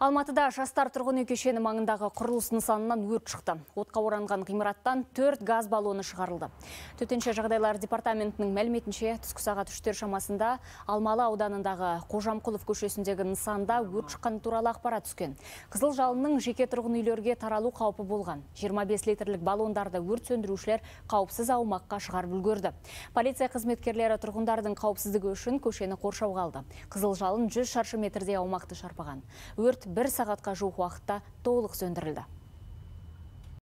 Алматыда жастар тұрғын үй кешені маңындағы құрылыс нысанынан өрт шықты. Отқа оранған ғимараттан 4 газ баллоны шығарылды. Төтенше жағдайлар департаментінің мәліметінше түскі сағат 3 шамасында Алмалы ауданындағы Қожамқұлов көшесіндегі нысанда өрт шыққаны туралы ақпарат түскен. Қызыл жалынның жеке тұрғын үйлерге таралу қаупі болған. 25 литрлік баллондарды өрт сөндірушілер қауіпсіз аумаққа шығарып үлгерді. Полиция қызметкерлері тұрғындардың қауіпсіздігі үшін көшені қоршауға алды. Қызыл жалын 100 шаршы метрдей аумақты шарпыған. Өрт 1 сағатқа жуық уақытта толық сөндірілді.